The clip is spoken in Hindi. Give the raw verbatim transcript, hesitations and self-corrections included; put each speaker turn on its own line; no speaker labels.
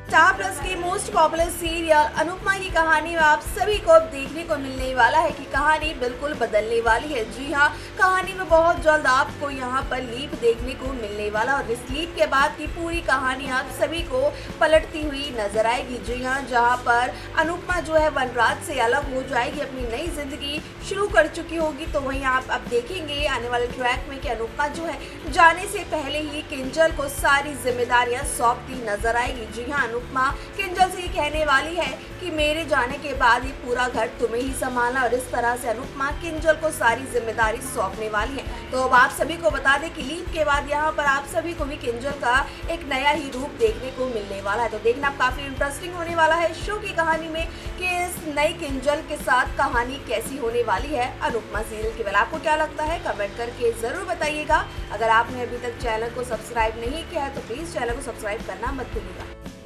स्टार प्लस की मोस्ट पॉपुलर सीरियल अनुपमा की कहानी में आप सभी को अब देखने को मिलने वाला है कि कहानी बिल्कुल बदलने वाली है। जी हाँ, कहानी में बहुत जल्द आपको यहाँ पर लीप देखने को मिलने वाला और इस लीप के बाद की पूरी कहानी आप सभी को पलटती हुई नजर आएगी। जी हाँ, जहाँ पर अनुपमा जो है वनराज से अलग हो जाएगी, अपनी नई जिंदगी शुरू कर चुकी होगी, तो वहीं आप अब देखेंगे आने वाले ट्रैक में कि अनुपमा जो है जाने से पहले ही किंजल को सारी जिम्मेदारियां सौंपती नजर आएगी। जी हाँ, अनुपमा किंजल से ये कहने वाली है कि मेरे जाने के बाद ये पूरा घर तुम्हें ही संभालना, और इस तरह से अनुपमा किंजल को सारी जिम्मेदारी सौंपने वाली है। तो अब आप सभी को बता दें कि लीप के बाद यहाँ पर आप सभी को भी किंजल का एक नया ही रूप देखने को मिलने वाला है। तो देखना काफी इंटरेस्टिंग होने वाला है शो की कहानी में कि इस नई किंजल के साथ कहानी कैसी होने वाली है अनुपमा सीरियल के बारे। आपको क्या लगता है कमेंट करके जरूर बताइएगा। अगर आपने अभी तक चैनल को सब्सक्राइब नहीं किया है तो प्लीज चैनल को सब्सक्राइब करना मत भूलिएगा।